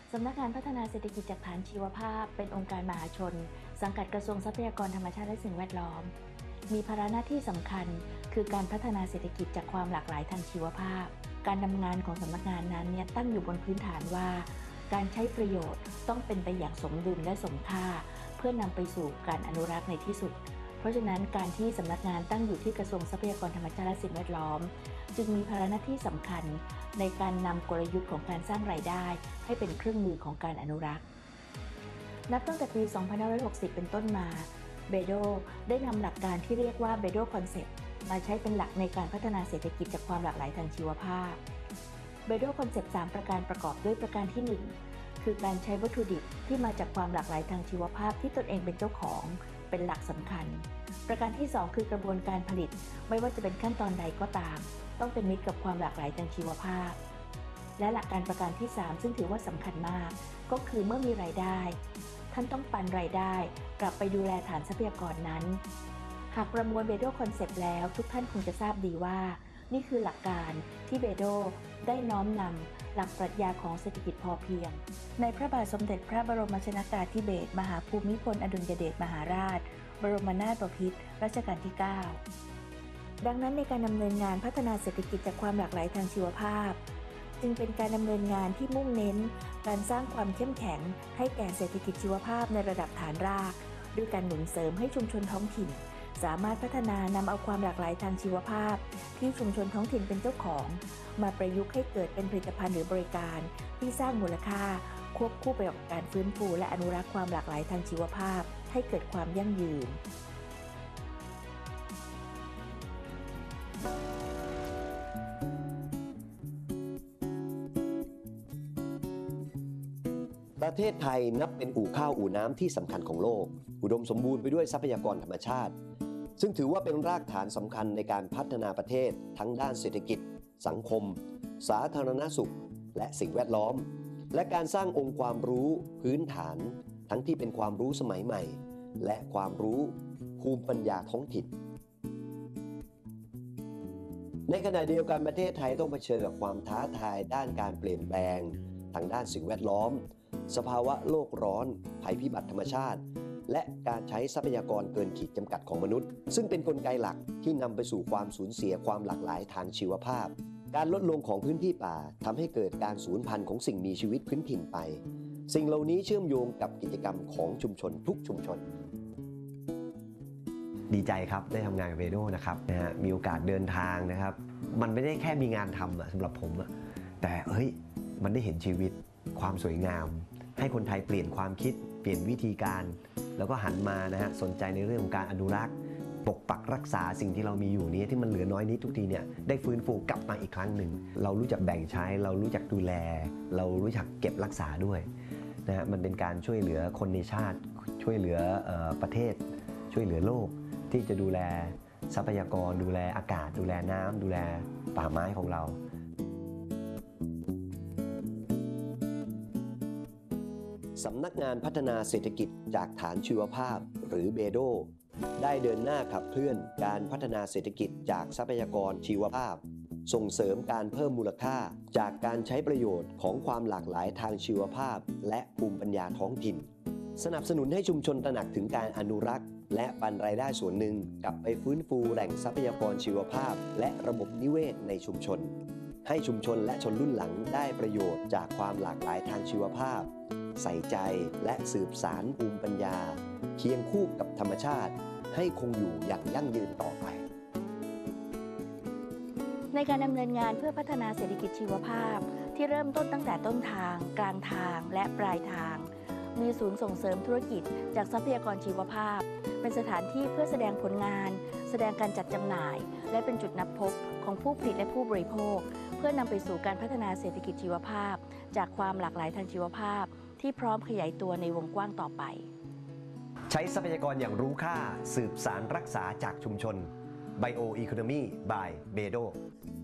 สำนักงานพัฒนาเศรษฐกิจจากฐานชีวภาพเป็นองค์การมหาชนสังกัดกระทรวงทรัพยากรธรรมชาติและสิ่งแวดล้อมมีภาระหน้าที่สำคัญคือการพัฒนาเศรษฐกิจจากความหลากหลายทางชีวภาพการดำเนินงานของสำนักงานนั้นตั้งอยู่บนพื้นฐานว่าการใช้ประโยชน์ต้องเป็นไปอย่างสมดุลและสมค่าเพื่อนำไปสู่การอนุรักษ์ในที่สุดเพราะฉะนั้นการที่สำนักงานตั้งอยู่ที่กระทรวงทรัพยากรธรรมชาติและสิ่งแวดล้อมจึงมีภาระหน้าที่สำคัญในการนำกลยุทธ์ของการสร้างรายได้ให้เป็นเครื่องมือของการอนุรักษ์นับตั้งแต่ปี 2560 เป็นต้นมาเบโดได้นำหลักการที่เรียกว่าเบโดคอนเซปต์มาใช้เป็นหลักในการพัฒนาเศรษฐกิจจากความหลากหลายทางชีวภาพเบโดคอนเซปต์3ประการประกอบด้วยประการที่ 1 คือการใช้วัตถุดิบที่มาจากความหลากหลายทางชีวภาพที่ตนเองเป็นเจ้าของเป็นหลักสำคัญประการที่ 2 คือกระบวนการผลิตไม่ว่าจะเป็นขั้นตอนใดก็ตามต้องเป็นมิตรกับความหลากหลายทางชีวภาพและหลักการประการที่ 3 ซึ่งถือว่าสำคัญมากก็คือเมื่อมีรายได้ท่านต้องปันรายได้กลับไปดูแลฐานทรัพยากรนั้นหากประมวลเบโดคอนเซปต์แล้วทุกท่านคงจะทราบดีว่านี่คือหลักการที่เบโดได้น้อมนำหลักปรัชญาของเศรษฐกิจพอเพียงในพระบาทสมเด็จพระบรมชนกาธิเบศรมหาภูมิพลอดุลยเดชมหาราชบรมนาถบพิตรรัชกาลที่ 9 ดังนั้นในการดำเนินงานพัฒนาเศรษฐกิจจากความหลากหลายทางชีวภาพจึงเป็นการดำเนินงานที่มุ่งเน้นการสร้างความเข้มแข็งให้แก่เศรษฐกิจชีวภาพในระดับฐานรากด้วยการหนุนเสริมให้ชุมชนท้องถิ่นสามารถพัฒนานำเอาความหลากหลายทางชีวภาพที่ชุมชนท้องถิ่นเป็นเจ้าของมาประยุกต์ให้เกิดเป็นผลิตภัณฑ์หรือบริการที่สร้างมูลค่าควบคู่ไปกับการฟื้นฟูและอนุรักษ์ความหลากหลายทางชีวภาพให้เกิดความยั่งยืนประเทศไทยนับเป็นอู่ข้าวอู่น้ำที่สำคัญของโลกอุดมสมบูรณ์ไปด้วยทรัพยากรธรรมชาติซึ่งถือว่าเป็นรากฐานสำคัญในการพัฒนาประเทศทั้งด้านเศรษฐกิจสังคมสาธารณสุขและสิ่งแวดล้อมและการสร้างองค์ความรู้พื้นฐานทั้งที่เป็นความรู้สมัยใหม่และความรู้ภูมิปัญญาท้องถิ่นในขณะเดียวกันประเทศไทยต้องเผชิญกับความท้าทายด้านการเปลี่ยนแปลงทางด้านสิ่งแวดล้อมสภาวะโลกร้อนภัยพิบัติธรรมชาติและการใช้ทรัพยากรเกินขีดจำกัดของมนุษย์ซึ่งเป็นกลไกหลักที่นำไปสู่ความสูญเสียความหลากหลายทางชีวภาพการลดลงของพื้นที่ป่าทำให้เกิดการสูญพันธุ์ของสิ่งมีชีวิตพื้นถิ่นไปสิ่งเหล่านี้เชื่อมโยงกับกิจกรรมของชุมชนทุกชุมชนดีใจครับได้ทำงานกับเบโดนะครับมีโอกาสเดินทางนะครับมันไม่ได้แค่มีงานทำสำหรับผมแต่มันได้เห็นชีวิตความสวยงามให้คนไทยเปลี่ยนความคิดเปลี่ยนวิธีการแล้วก็หันมาสนใจในเรื่องของการอนุรักษ์ปกปักรักษาสิ่งที่เรามีอยู่นี้ที่มันเหลือน้อยนิดทุกทีได้ฟื้นฟูกลับมาอีกครั้งหนึ่งเรารู้จักแบ่งใช้เรารู้จักดูแลเรารู้จักเก็บรักษาด้วยมันเป็นการช่วยเหลือคนในชาติช่วยเหลือประเทศช่วยเหลือโลกที่จะดูแลทรัพยากรดูแลอากาศดูแลน้ำดูแลป่าไม้ของเราสำนักงานพัฒนาเศรษฐกิจจากฐานชีวภาพหรือเบโดได้เดินหน้าขับเคลื่อนการพัฒนาเศรษฐกิจจากทรัพยากรชีวภาพส่งเสริมการเพิ่มมูลค่าจากการใช้ประโยชน์ของความหลากหลายทางชีวภาพและภูมิปัญญาท้องถิ่นสนับสนุนให้ชุมชนตระหนักถึงการอนุรักษ์และปันรายได้ส่วนหนึ่งกลับไปฟื้นฟูแหล่งทรัพยากรชีวภาพและระบบนิเวศในชุมชนให้ชุมชนและชนรุ่นหลังได้ประโยชน์จากความหลากหลายทางชีวภาพใส่ใจและสืบสานภูมิปัญญาเคียงคู่กับธรรมชาติให้คงอยู่อย่างยั่งยืนต่อไปในการดำเนินงานเพื่อพัฒนาเศรษฐกิจชีวภาพที่เริ่มต้นตั้งแต่ต้นทางกลางทางและปลายทางมีศูนย์ส่งเสริมธุรกิจจากทรัพยากรชีวภาพเป็นสถานที่เพื่อแสดงผลงานแสดงการจัดจำหน่ายและเป็นจุดนัดพบของผู้ผลิตและผู้บริโภคเพื่อนำไปสู่การพัฒนาเศรษฐกิจชีวภาพจากความหลากหลายทางชีวภาพที่พร้อมขยายตัวในวงกว้างต่อไปใช้ทรัพยากรอย่างรู้ค่าสืบสานรักษาจากชุมชน Bio Economy by Bedo